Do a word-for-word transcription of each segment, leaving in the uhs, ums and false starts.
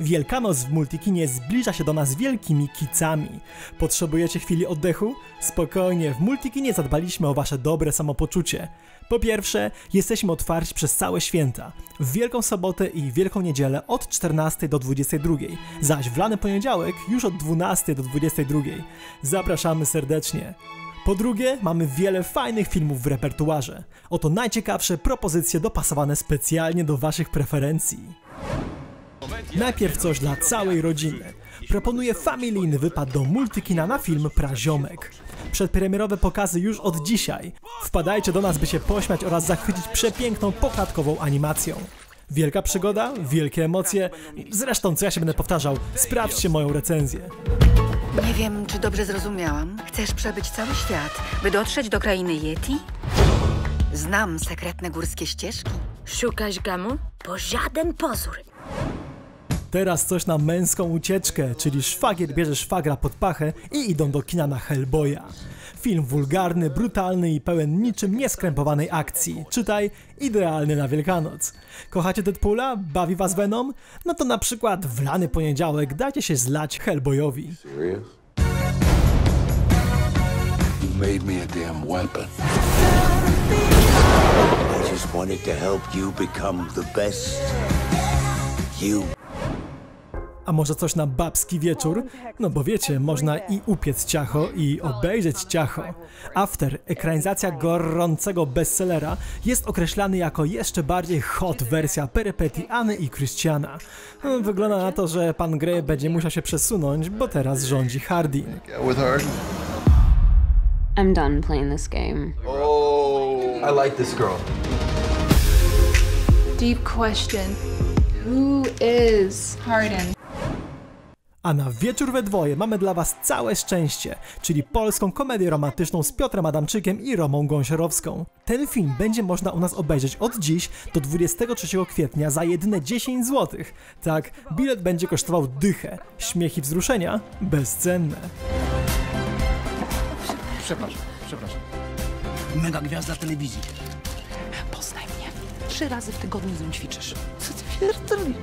Wielkanoc w Multikinie zbliża się do nas wielkimi kicami. Potrzebujecie chwili oddechu? Spokojnie, w Multikinie zadbaliśmy o wasze dobre samopoczucie. Po pierwsze, jesteśmy otwarci przez całe święta. W Wielką Sobotę i Wielką Niedzielę od czternastej do dwudziestej drugiej, zaś w lany poniedziałek już od dwunastej do dwudziestej drugiej. Zapraszamy serdecznie. Po drugie, mamy wiele fajnych filmów w repertuarze. Oto najciekawsze propozycje dopasowane specjalnie do waszych preferencji. Najpierw coś dla całej rodziny. Proponuję familijny wypad do Multikina na film Praziomek. Przedpremierowe pokazy już od dzisiaj. Wpadajcie do nas, by się pośmiać oraz zachwycić przepiękną, poklatkową animacją. Wielka przygoda, wielkie emocje. Zresztą, co ja się będę powtarzał, sprawdźcie moją recenzję. Nie wiem, czy dobrze zrozumiałam. Chcesz przebyć cały świat, by dotrzeć do krainy Yeti? Znam sekretne górskie ścieżki. Szukasz gamu? Po żaden pozór. Teraz coś na męską ucieczkę, czyli szwagier bierze szwagra pod pachę i idą do kina na Hellboya. Film wulgarny, brutalny i pełen niczym nieskrępowanej akcji. Czytaj, idealny na Wielkanoc. Kochacie Deadpoola? Bawi was Venom? No to na przykład w lany poniedziałek dajcie się zlać Hellboyowi. Serious? You made me a damn weapon. I just wanted to help you become the best you. A może coś na babski wieczór? No bo wiecie, można i upiec ciacho, i obejrzeć ciacho. After, ekranizacja gorącego bestsellera, jest określany jako jeszcze bardziej hot wersja perypetii Anny i Christiana. Wygląda na to, że pan Grey będzie musiał się przesunąć, bo teraz rządzi Hardin. I'm done playing this game. Oh, I like this girl. Deep question. Who is Hardin? A na Wieczór we dwoje mamy dla was Całe szczęście, czyli polską komedię romantyczną z Piotrem Adamczykiem i Romą Gąsiorowską. Ten film będzie można u nas obejrzeć od dziś do dwudziestego trzeciego kwietnia za jedyne dziesięć złotych. Tak, bilet będzie kosztował dychę. Śmiech i wzruszenia bezcenne. Przepraszam, przepraszam. Mega gwiazda telewizji. Poznaj mnie. Trzy razy w tygodniu z nim ćwiczysz. Co ty pierdolisz?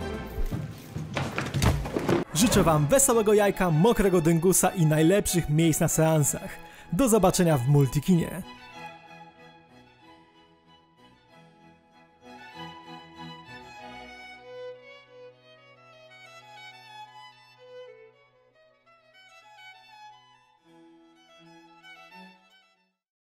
Życzę wam wesołego jajka, mokrego dyngusa i najlepszych miejsc na seansach. Do zobaczenia w Multikinie.